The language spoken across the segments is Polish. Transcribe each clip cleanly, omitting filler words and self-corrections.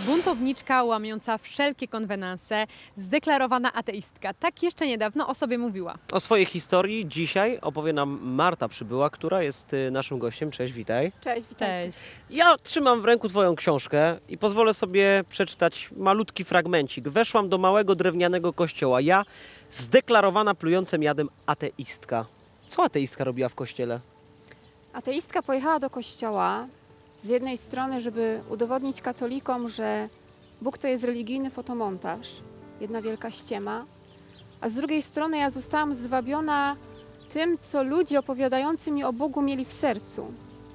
buntowniczka łamiąca wszelkie konwenanse, zdeklarowana ateistka. Tak jeszcze niedawno o sobie mówiła. O swojej historii dzisiaj opowie nam Marta Przybyła, która jest naszym gościem. Cześć, witaj. Cześć, witajcie. Cześć. Ja trzymam w ręku twoją książkę i pozwolę sobie przeczytać malutki fragmencik. Weszłam do małego drewnianego kościoła. Ja, zdeklarowana plującym jadem ateistka. Co ateistka robiła w kościele? Ateistka pojechała do kościoła z jednej strony, żeby udowodnić katolikom, że Bóg to jest religijny fotomontaż, jedna wielka ściema, a z drugiej strony ja zostałam zwabiona tym, co ludzie opowiadający mi o Bogu mieli w sercu.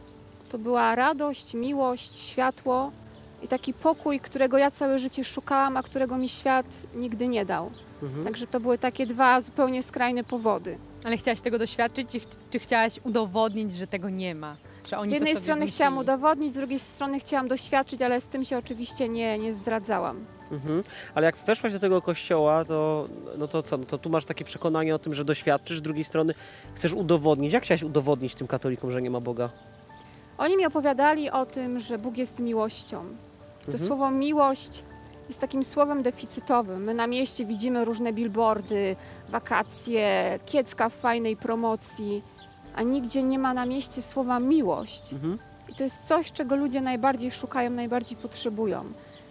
To była radość, miłość, światło i taki pokój, którego ja całe życie szukałam, a którego mi świat nigdy nie dał. Także to były takie dwa zupełnie skrajne powody. Ale chciałaś tego doświadczyć, czy chciałaś udowodnić, że tego nie ma? Że oni Z jednej to sobie strony wymyślili? chciałam udowodnić, z drugiej strony chciałam doświadczyć, ale z tym się oczywiście nie zdradzałam. Ale jak weszłaś do tego kościoła, to co? No to tu masz takie przekonanie o tym, że doświadczysz, z drugiej strony chcesz udowodnić. Jak chciałaś udowodnić tym katolikom, że nie ma Boga? Oni mi opowiadali o tym, że Bóg jest miłością. To słowo miłość jest takim słowem deficytowym. My na mieście widzimy różne billboardy, wakacje, kiecka w fajnej promocji, a nigdzie nie ma na mieście słowa miłość. I to jest coś, czego ludzie najbardziej szukają, najbardziej potrzebują.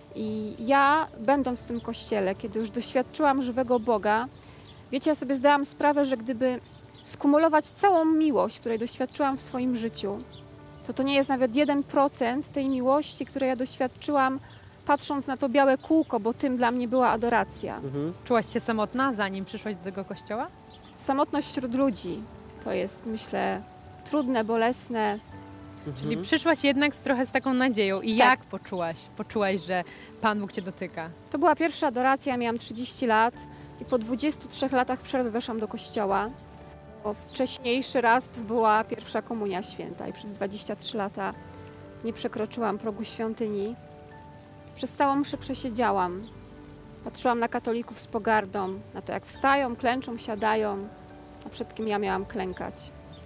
I ja, będąc w tym kościele, kiedy już doświadczyłam żywego Boga, wiecie, ja sobie zdałam sprawę, że gdyby skumulować całą miłość, której doświadczyłam w swoim życiu, to nie jest nawet 1% tej miłości, której ja doświadczyłam, patrząc na to białe kółko, bo tym dla mnie była adoracja. Czułaś się samotna, zanim przyszłaś do tego kościoła? Samotność wśród ludzi to jest, myślę, trudne, bolesne. Czyli przyszłaś jednak trochę z taką nadzieją. I jak poczułaś? Poczułaś, że Pan Bóg cię dotyka? To była pierwsza adoracja, miałam 30 lat i po 23 latach przerwy weszłam do kościoła. Bo wcześniejszy raz to była pierwsza komunia święta i przez 23 lata nie przekroczyłam progu świątyni. Przez całą mszę przesiedziałam. Patrzyłam na katolików z pogardą, na to jak wstają, klęczą, siadają, a przed kim ja miałam klękać.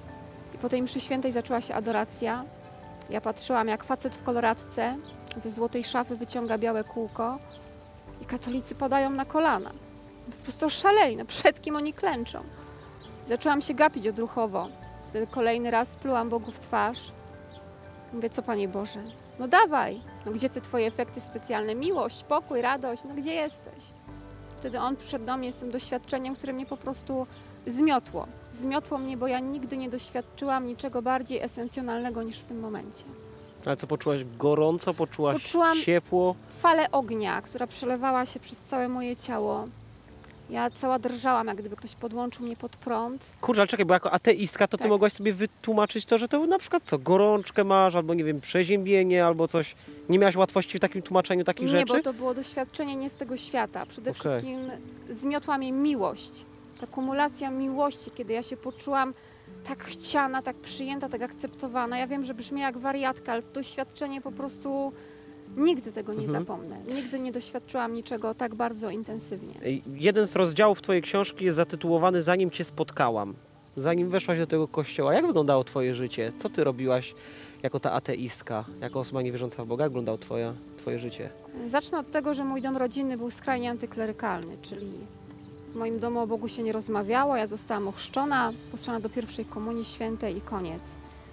I po tej mszy świętej zaczęła się adoracja. Ja patrzyłam, jak facet w koloratce ze złotej szafy wyciąga białe kółko i katolicy padają na kolana. Po prostu oszaleli, no przed kim oni klęczą. Zaczęłam się gapić odruchowo. Wtedy kolejny raz plułam Bogu w twarz. Mówię, co Panie Boże? No dawaj, no gdzie te Twoje efekty specjalne? Miłość, pokój, radość, no gdzie jesteś? Wtedy On przyszedł do mnie z tym doświadczeniem, które mnie po prostu zmiotło. Zmiotło mnie, bo ja nigdy nie doświadczyłam niczego bardziej esencjonalnego niż w tym momencie. Ale co, poczułaś gorąco? Poczułam ciepło? Falę ognia, która przelewała się przez całe moje ciało. Ja cała drżałam, jak gdyby ktoś podłączył mnie pod prąd. Kurczę, ale czekaj, bo jako ateistka to ty mogłaś sobie wytłumaczyć to, że to na przykład co, gorączkę masz, albo nie wiem, przeziębienie, albo coś. Nie miałaś łatwości w takim tłumaczeniu takich rzeczy? Nie, bo to było doświadczenie nie z tego świata. Przede wszystkim zmiotła mnie miłość. Ta kumulacja miłości, kiedy ja się poczułam tak chciana, tak przyjęta, tak akceptowana. Ja wiem, że brzmi jak wariatka, ale to doświadczenie po prostu nigdy tego nie zapomnę. Nigdy nie doświadczyłam niczego tak bardzo intensywnie. Jeden z rozdziałów twojej książki jest zatytułowany Zanim cię spotkałam. Zanim weszłaś do tego kościoła, jak wyglądało twoje życie? Co ty robiłaś jako ta ateistka, jako osoba niewierząca w Boga? Jak wyglądało twoje życie? Zacznę od tego, że mój dom rodzinny był skrajnie antyklerykalny, czyli w moim domu o Bogu się nie rozmawiało, ja zostałam ochrzczona, posłana do pierwszej komunii świętej i koniec.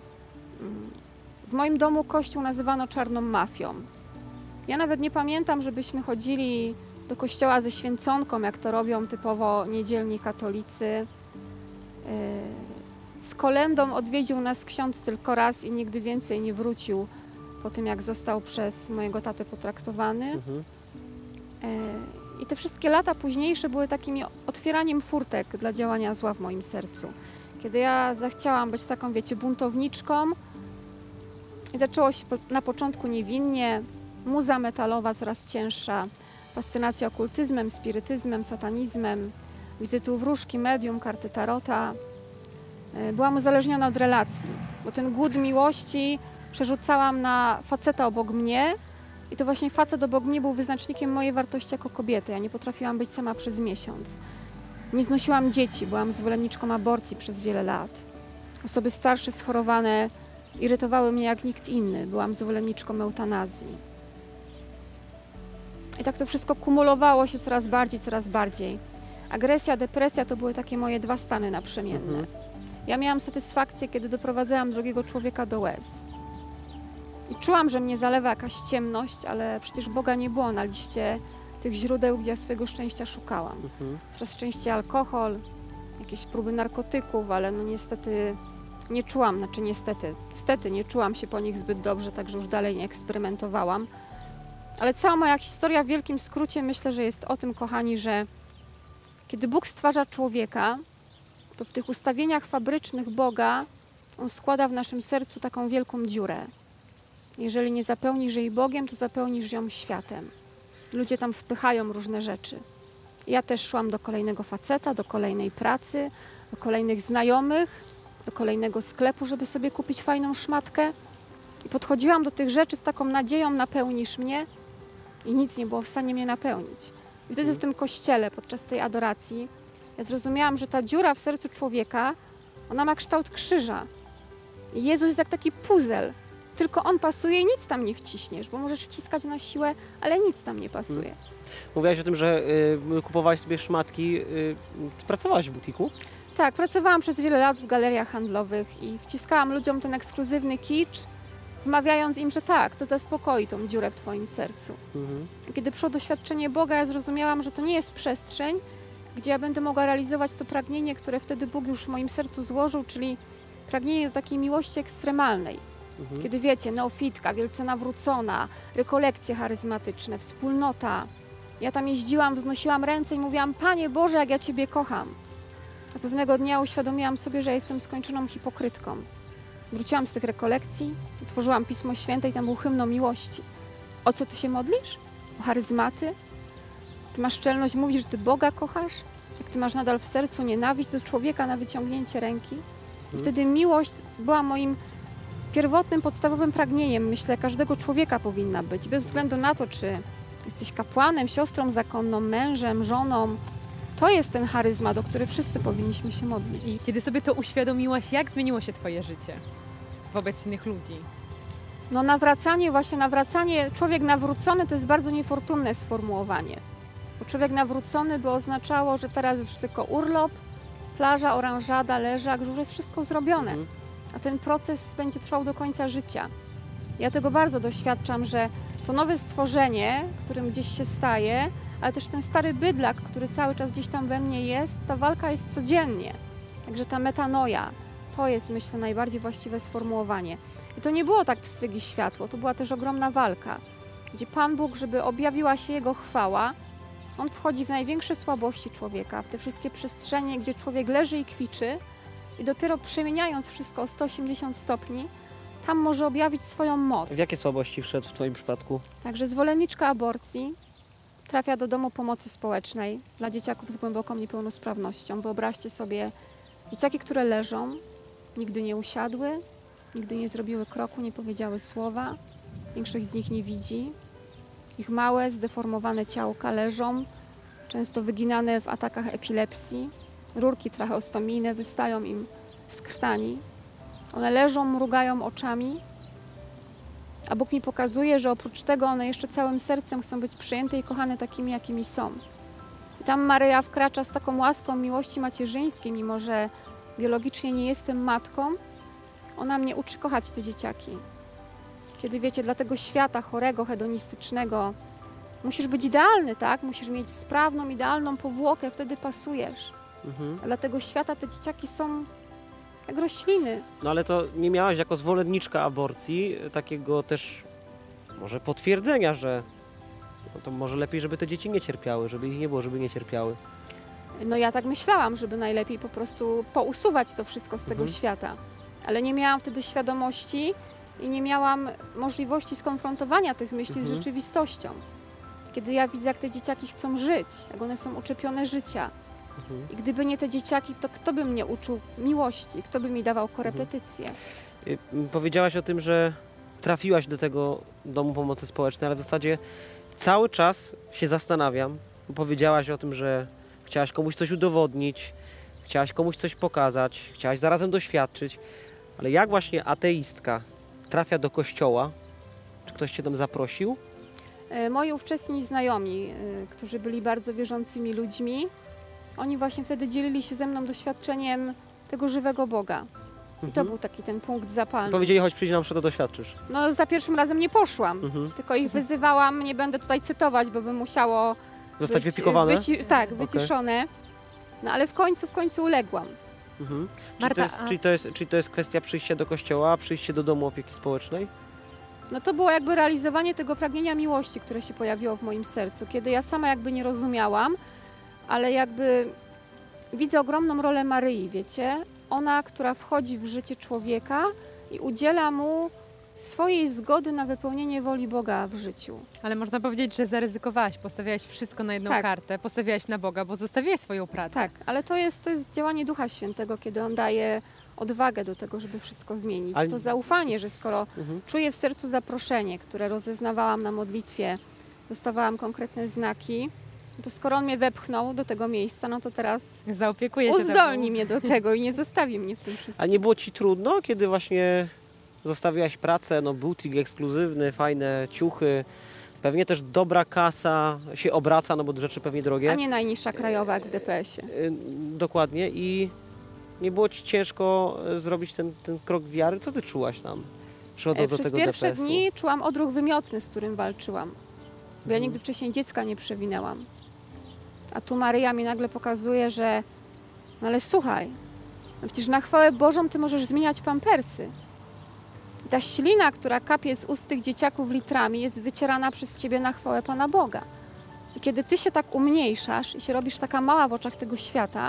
W moim domu Kościół nazywano czarną mafią. Ja nawet nie pamiętam, żebyśmy chodzili do kościoła ze święconką, jak to robią typowo niedzielni katolicy. Z kolędą odwiedził nas ksiądz tylko raz i nigdy więcej nie wrócił po tym, jak został przez mojego tatę potraktowany. I te wszystkie lata późniejsze były takim otwieraniem furtek dla działania zła w moim sercu. Kiedy ja zachciałam być taką, wiecie, buntowniczką i zaczęło się na początku niewinnie, muza metalowa coraz cięższa, fascynacja okultyzmem, spirytyzmem, satanizmem, wizyty u wróżki, medium, karty tarota. Byłam uzależniona od relacji, bo ten głód miłości przerzucałam na faceta obok mnie i to właśnie facet obok mnie był wyznacznikiem mojej wartości jako kobiety. Ja nie potrafiłam być sama przez miesiąc. Nie znosiłam dzieci, byłam zwolenniczką aborcji przez wiele lat. Osoby starsze, schorowane irytowały mnie jak nikt inny. Byłam zwolenniczką eutanazji. I tak to wszystko kumulowało się coraz bardziej, coraz bardziej. Agresja, depresja to były takie moje dwa stany naprzemienne. Ja miałam satysfakcję, kiedy doprowadzałam drugiego człowieka do łez. I czułam, że mnie zalewa jakaś ciemność, ale przecież Boga nie było na liście tych źródeł, gdzie ja swojego szczęścia szukałam. Coraz częściej alkohol, jakieś próby narkotyków, ale no niestety nie czułam, niestety nie czułam się po nich zbyt dobrze, także już dalej nie eksperymentowałam. Ale cała moja historia w wielkim skrócie myślę, że jest o tym, kochani, że kiedy Bóg stwarza człowieka, to w tych ustawieniach fabrycznych Boga On składa w naszym sercu taką wielką dziurę. Jeżeli nie zapełnisz jej Bogiem, to zapełnisz ją światem. Ludzie tam wpychają różne rzeczy. Ja też szłam do kolejnego faceta, do kolejnej pracy, do kolejnych znajomych, do kolejnego sklepu, żeby sobie kupić fajną szmatkę. I podchodziłam do tych rzeczy z taką nadzieją, napełnisz mnie, i nic nie było w stanie mnie napełnić. I wtedy w tym kościele, podczas tej adoracji, ja zrozumiałam, że ta dziura w sercu człowieka, ona ma kształt krzyża. I Jezus jest jak taki puzzle. Tylko On pasuje i nic tam nie wciśniesz, bo możesz wciskać na siłę, ale nic tam nie pasuje. Mówiłaś o tym, że kupowałaś sobie szmatki. Ty pracowałaś w butiku? Tak, pracowałam przez wiele lat w galeriach handlowych i wciskałam ludziom ten ekskluzywny kicz, wmawiając im, że tak, to zaspokoi tą dziurę w twoim sercu. Kiedy przyszło doświadczenie Boga, ja zrozumiałam, że to nie jest przestrzeń, gdzie ja będę mogła realizować to pragnienie, które wtedy Bóg już w moim sercu złożył, czyli pragnienie do takiej miłości ekstremalnej. Kiedy wiecie, neofitka, wielce nawrócona, rekolekcje charyzmatyczne, wspólnota. Ja tam jeździłam, wznosiłam ręce i mówiłam: Panie Boże, jak ja Ciebie kocham. A pewnego dnia uświadomiłam sobie, że jestem skończoną hipokrytką. Wróciłam z tych rekolekcji, otworzyłam Pismo Święte i tam był hymn o miłości. O co Ty się modlisz? O charyzmaty? Ty masz czelność mówić, że Ty Boga kochasz? Jak Ty masz nadal w sercu nienawiść do człowieka na wyciągnięcie ręki? I wtedy miłość była moim pierwotnym, podstawowym pragnieniem, myślę, każdego człowieka powinna być. Bez względu na to, czy jesteś kapłanem, siostrą zakonną, mężem, żoną. To jest ten charyzmat, o który wszyscy powinniśmy się modlić. I kiedy sobie to uświadomiłaś, jak zmieniło się twoje życie wobec innych ludzi? No nawracanie, człowiek nawrócony to jest bardzo niefortunne sformułowanie. Bo człowiek nawrócony by oznaczało, że teraz już tylko urlop, plaża, oranżada, leżak, że już jest wszystko zrobione. A ten proces będzie trwał do końca życia. Ja tego bardzo doświadczam, że to nowe stworzenie, którym gdzieś się staje, ale też ten stary bydlak, który cały czas gdzieś tam we mnie jest, ta walka jest codziennie. Także ta metanoja, to jest, myślę, najbardziej właściwe sformułowanie. I to nie było tak pstrygi światło, to była też ogromna walka, gdzie Pan Bóg, żeby objawiła się Jego chwała, On wchodzi w największe słabości człowieka, w te wszystkie przestrzenie, gdzie człowiek leży i kwiczy, i dopiero przemieniając wszystko o 180 stopni, tam może objawić swoją moc. W jakie słabości wszedł w Twoim przypadku? Także zwolenniczka aborcji trafia do domu pomocy społecznej dla dzieciaków z głęboką niepełnosprawnością. Wyobraźcie sobie dzieciaki, które leżą, nigdy nie usiadły, nigdy nie zrobiły kroku, nie powiedziały słowa. Większość z nich nie widzi. Ich małe, zdeformowane ciałka leżą, często wyginane w atakach epilepsji. Rurki tracheostomijne wystają im z krtani. One leżą, mrugają oczami, a Bóg mi pokazuje, że oprócz tego one jeszcze całym sercem chcą być przyjęte i kochane takimi, jakimi są. I tam Maryja wkracza z taką łaską miłości macierzyńskiej, mimo że biologicznie nie jestem matką. Ona mnie uczy kochać te dzieciaki. Kiedy wiecie, dla tego świata chorego, hedonistycznego musisz być idealny, tak? Musisz mieć sprawną, idealną powłokę, wtedy pasujesz. A dla tego świata te dzieciaki są jak rośliny. No ale to nie miałaś jako zwolenniczka aborcji takiego też może potwierdzenia, że no to może lepiej, żeby te dzieci nie cierpiały, żeby ich nie było, żeby nie cierpiały. No ja tak myślałam, żeby najlepiej po prostu pousuwać to wszystko z tego świata. Ale nie miałam wtedy świadomości i nie miałam możliwości skonfrontowania tych myśli z rzeczywistością. Kiedy ja widzę, jak te dzieciaki chcą żyć, jak one są uczepione życia. I gdyby nie te dzieciaki, to kto by mnie uczył miłości? Kto by mi dawał korepetycje? Powiedziałaś o tym, że trafiłaś do tego domu pomocy społecznej, ale w zasadzie cały czas się zastanawiam. Powiedziałaś o tym, że chciałaś komuś coś udowodnić, chciałaś komuś coś pokazać, chciałaś zarazem doświadczyć, ale jak właśnie ateistka trafia do kościoła? Czy ktoś cię tam zaprosił? Moi ówczesni znajomi, którzy byli bardzo wierzącymi ludźmi, oni właśnie wtedy dzielili się ze mną doświadczeniem tego żywego Boga. I to był taki ten punkt zapalny. Powiedzieli, chodź przyjdź na mszę, to doświadczysz. No za pierwszym razem nie poszłam, tylko ich wyzywałam, nie będę tutaj cytować, bo by musiało Zostać być wypikowane? wyciszone. No ale w końcu uległam. Marta, Czyli to jest kwestia przyjścia do kościoła, przyjście do domu opieki społecznej? No to było jakby realizowanie tego pragnienia miłości, które się pojawiło w moim sercu, kiedy ja sama jakby nie rozumiałam, ale jakby widzę ogromną rolę Maryi, wiecie? Ona, która wchodzi w życie człowieka i udziela mu swojej zgody na wypełnienie woli Boga w życiu. Ale można powiedzieć, że zaryzykowałaś, postawiałaś wszystko na jedną Tak. kartę, postawiłaś na Boga, bo zostawiłaś swoją pracę. Tak, ale to jest działanie Ducha Świętego, kiedy On daje odwagę do tego, żeby wszystko zmienić. Ale- To zaufanie, że skoro czuję w sercu zaproszenie, które rozeznawałam na modlitwie, dostawałam konkretne znaki, to skoro On mnie wepchnął do tego miejsca, no to teraz Zaopiekuję się uzdolni tobą. mnie do tego i nie zostawi mnie w tym wszystkim. A nie było ci trudno, kiedy właśnie zostawiłaś pracę, no butik ekskluzywny, fajne ciuchy, pewnie też dobra kasa się obraca, no bo rzeczy pewnie drogie. A nie najniższa krajowa jak w DPS-ie. Dokładnie i nie było ci ciężko zrobić ten krok wiary? Co ty czułaś tam, przychodząc do Przez tego pierwsze DPS-u? dni czułam odruch wymiotny, z którym walczyłam. Bo ja nigdy wcześniej dziecka nie przewinęłam. A tu Maryja mi nagle pokazuje, że no ale słuchaj, no przecież na chwałę Bożą ty możesz zmieniać pampersy. I ta ślina, która kapie z ust tych dzieciaków litrami, jest wycierana przez ciebie na chwałę Pana Boga. I kiedy ty się tak umniejszasz i się robisz taka mała w oczach tego świata,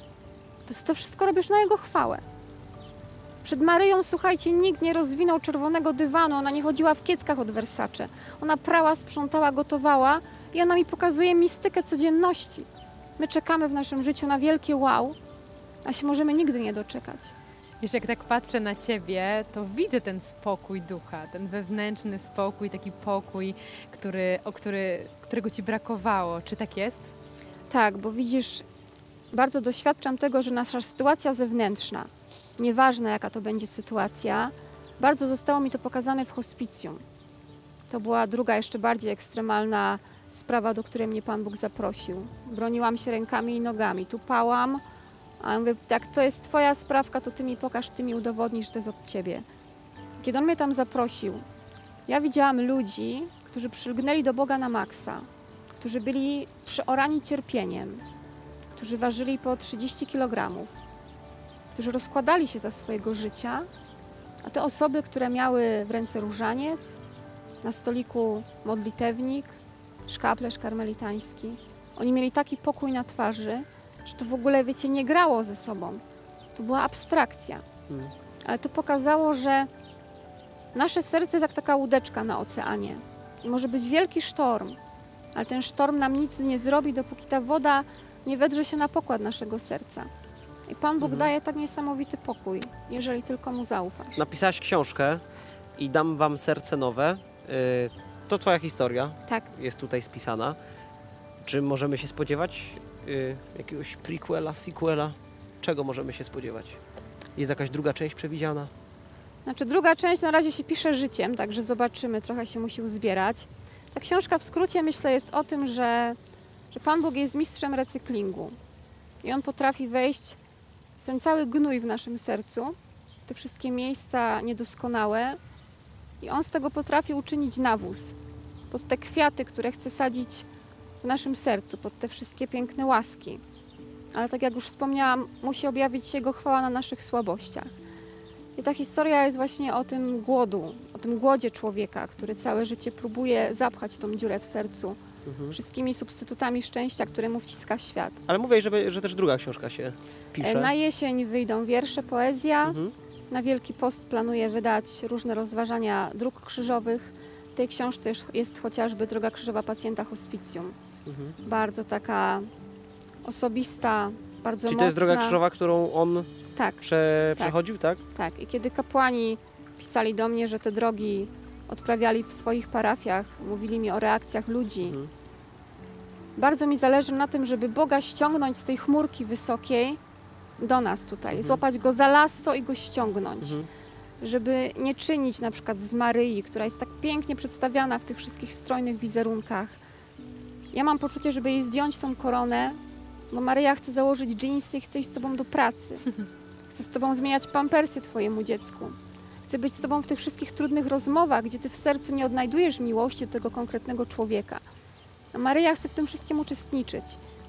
to wszystko robisz na Jego chwałę. Przed Maryją, słuchajcie, nikt nie rozwinął czerwonego dywanu, ona nie chodziła w kieckach od Versace. Ona prała, sprzątała, gotowała i ona mi pokazuje mistykę codzienności. My czekamy w naszym życiu na wielkie wow, a się możemy nigdy nie doczekać. Wiesz, jak tak patrzę na ciebie, to widzę ten spokój ducha, ten wewnętrzny spokój, taki pokój, którego ci brakowało. Czy tak jest? Tak, bo widzisz, bardzo doświadczam tego, że nasza sytuacja zewnętrzna, nieważne jaka to będzie sytuacja, bardzo zostało mi to pokazane w hospicjum. To była druga, jeszcze bardziej ekstremalna sprawa, do której mnie Pan Bóg zaprosił. Broniłam się rękami i nogami, tupałam, a ja mówię, jak to jest Twoja sprawka, to Ty mi pokaż, Ty mi udowodnisz, że to jest od Ciebie. Kiedy On mnie tam zaprosił, ja widziałam ludzi, którzy przylgnęli do Boga na maksa, którzy byli przeorani cierpieniem, którzy ważyli po 30 kg, którzy rozkładali się za swojego życia, a te osoby, które miały w ręce różaniec, na stoliku modlitewnik, szkaplerz karmelitański, oni mieli taki pokój na twarzy, że to w ogóle, wiecie, nie grało ze sobą. To była abstrakcja. Ale to pokazało, że nasze serce jest jak taka łódeczka na oceanie. I może być wielki sztorm, ale ten sztorm nam nic nie zrobi, dopóki ta woda nie wedrze się na pokład naszego serca. I Pan Bóg daje tak niesamowity pokój, jeżeli tylko Mu zaufasz. Napisałaś książkę i dam wam serce nowe. To twoja historia Tak. jest tutaj spisana. Czy możemy się spodziewać jakiegoś prequela, sequela? Czego możemy się spodziewać? Jest jakaś druga część przewidziana? Znaczy druga część na razie się pisze życiem, także zobaczymy, trochę się musi uzbierać. Ta książka w skrócie, myślę, jest o tym, że Pan Bóg jest mistrzem recyklingu. I On potrafi wejść w ten cały gnój w naszym sercu, te wszystkie miejsca niedoskonałe. I On z tego potrafi uczynić nawóz pod te kwiaty, które chce sadzić w naszym sercu, pod te wszystkie piękne łaski. Ale tak jak już wspomniałam, musi objawić się Jego chwała na naszych słabościach. I ta historia jest właśnie o tym głodu, o tym głodzie człowieka, który całe życie próbuje zapchać tą dziurę w sercu wszystkimi substytutami szczęścia, które mu wciska świat. Ale mówię, że też druga książka się pisze. Na jesień wyjdą wiersze, poezja. Na Wielki Post planuję wydać różne rozważania dróg krzyżowych. W tej książce jest chociażby Droga krzyżowa pacjenta hospicjum. Bardzo taka osobista, bardzo Czyli mocna. to jest droga krzyżowa, którą on Tak, przechodził, tak? tak. I kiedy kapłani pisali do mnie, że te drogi odprawiali w swoich parafiach, mówili mi o reakcjach ludzi. Bardzo mi zależy na tym, żeby Boga ściągnąć z tej chmurki wysokiej do nas tutaj. Złapać Go za lasso i Go ściągnąć. żeby nie czynić na przykład z Maryi, która jest tak pięknie przedstawiana w tych wszystkich strojnych wizerunkach. Ja mam poczucie, żeby jej zdjąć tą koronę, bo Maryja chce założyć dżinsy i chce iść z tobą do pracy. Chce z tobą zmieniać pampersy twojemu dziecku. Chce być z tobą w tych wszystkich trudnych rozmowach, gdzie ty w sercu nie odnajdujesz miłości do tego konkretnego człowieka. A Maryja chce w tym wszystkim uczestniczyć.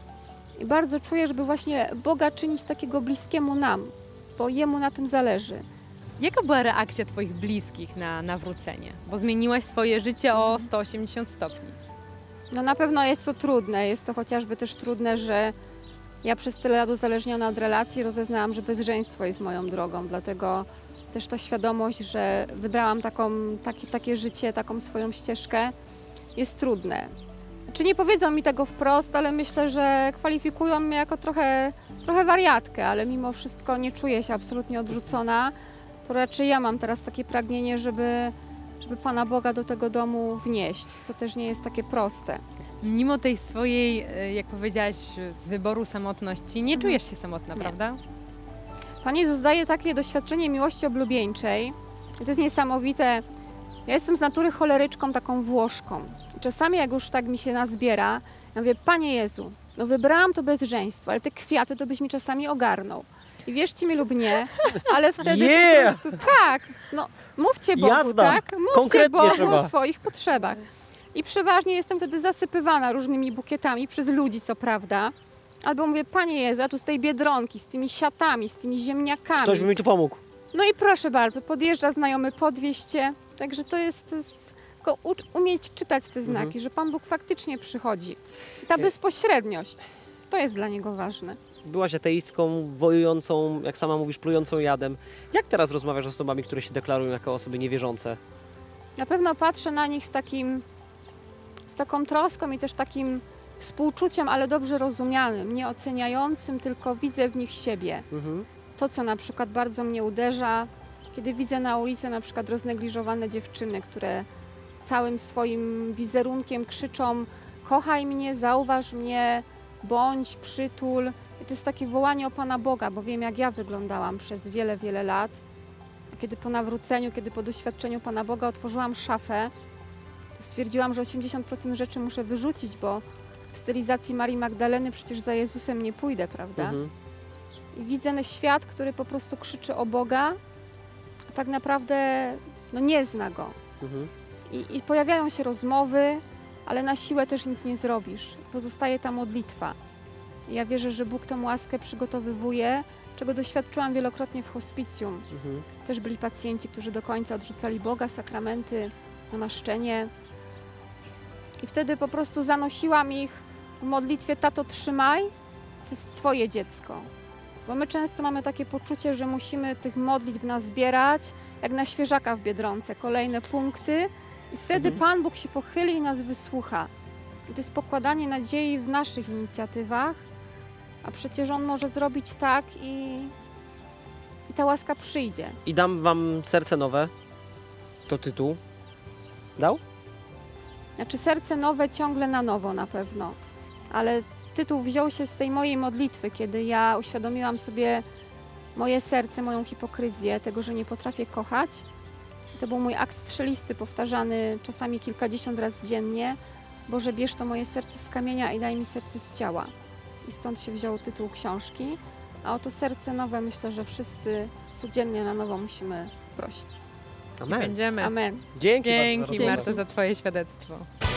I bardzo czuję, żeby właśnie Boga czynić takiego bliskiemu nam, bo Jemu na tym zależy. Jaka była reakcja twoich bliskich na nawrócenie? Bo zmieniłaś swoje życie o 180 stopni. No na pewno jest to trudne. Jest to chociażby też trudne, że ja przez tyle lat uzależniona od relacji rozeznałam, że bezżeństwo jest moją drogą. Dlatego też ta świadomość, że wybrałam takie życie, taką swoją ścieżkę, jest trudne. Czy nie powiedzą mi tego wprost, ale myślę, że kwalifikują mnie jako trochę wariatkę, ale mimo wszystko nie czuję się absolutnie odrzucona. To raczej ja mam teraz takie pragnienie, żeby Pana Boga do tego domu wnieść, co też nie jest takie proste. Mimo tej swojej, jak powiedziałaś, z wyboru samotności, nie czujesz się samotna, Nie. prawda? Pan Jezus daje takie doświadczenie miłości oblubieńczej. I to jest niesamowite. Ja jestem z natury choleryczką, taką Włoszką. I czasami jak już tak mi się nazbiera, ja mówię, Panie Jezu, no wybrałam to bezżeństwo, ale te kwiaty to byś mi czasami ogarnął. I wierzcie mi lub nie, ale wtedy Yeah! po prostu tak, no mówcie Bogu, Jazda! tak? Mówcie Konkretnie Bogu trzeba. o swoich potrzebach. I przeważnie jestem wtedy zasypywana różnymi bukietami przez ludzi, co prawda. Albo mówię, Panie Jezu, ja tu z tej Biedronki, z tymi siatami, z tymi ziemniakami. Ktoś by mi tu pomógł. No i proszę bardzo, podjeżdża znajomy, podwieźcie. Także to jest tylko umieć czytać te znaki, że Pan Bóg faktycznie przychodzi. I ta bezpośredniość, to jest dla Niego ważne. Byłaś ateistką, wojującą, jak sama mówisz, plującą jadem. Jak teraz rozmawiasz z osobami, które się deklarują jako osoby niewierzące? Na pewno patrzę na nich z taką troską i też takim współczuciem, ale dobrze rozumianym, nie oceniającym, tylko widzę w nich siebie. To, co na przykład bardzo mnie uderza, kiedy widzę na ulicy na przykład roznegliżowane dziewczyny, które całym swoim wizerunkiem krzyczą: kochaj mnie, zauważ mnie, bądź, przytul. I to jest takie wołanie o Pana Boga, bo wiem, jak ja wyglądałam przez wiele, wiele lat. Kiedy po nawróceniu, kiedy po doświadczeniu Pana Boga otworzyłam szafę, to stwierdziłam, że 80% rzeczy muszę wyrzucić, bo w stylizacji Marii Magdaleny przecież za Jezusem nie pójdę, prawda? I widzę świat, który po prostu krzyczy o Boga, a tak naprawdę no, nie zna Go. I pojawiają się rozmowy, ale na siłę też nic nie zrobisz. Pozostaje ta modlitwa. I ja wierzę, że Bóg tą łaskę przygotowywuje, czego doświadczyłam wielokrotnie w hospicjum. Też byli pacjenci, którzy do końca odrzucali Boga, sakramenty, namaszczenie. I wtedy po prostu zanosiłam ich w modlitwie: tato, trzymaj, to jest Twoje dziecko. Bo my często mamy takie poczucie, że musimy tych modlitw nazbierać, jak na świeżaka w Biedronce, kolejne punkty i wtedy Pan Bóg się pochyli i nas wysłucha. I to jest pokładanie nadziei w naszych inicjatywach, a przecież On może zrobić tak i ta łaska przyjdzie. I dam wam serce nowe. To tytuł. Dał? Znaczy serce nowe ciągle na nowo na pewno, ale tytuł wziął się z tej mojej modlitwy, kiedy ja uświadomiłam sobie moje serce, moją hipokryzję, tego, że nie potrafię kochać. To był mój akt strzelisty, powtarzany czasami kilkadziesiąt razy dziennie. Boże, bierz to moje serce z kamienia i daj mi serce z ciała. I stąd się wziął tytuł książki. A o to serce nowe myślę, że wszyscy codziennie na nowo musimy prosić. Amen. Będziemy. Amen. Dzięki bardzo za Dzięki rozmowę. Marto za Twoje świadectwo.